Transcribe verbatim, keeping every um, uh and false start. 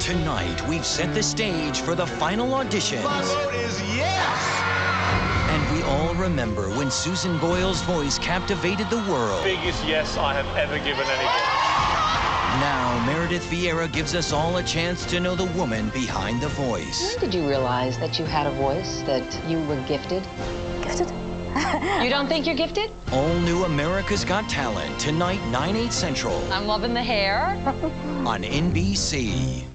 Tonight, we've set the stage for the final auditions. My vote is yes! And we all remember when Susan Boyle's voice captivated the world. Biggest yes I have ever given anyone. Now, Meredith Vieira gives us all a chance to know the woman behind the voice. When did you realize that you had a voice, that you were gifted? Gifted? You don't think you're gifted? All new America's Got Talent, tonight, nine, eight Central. I'm loving the hair. On N B C.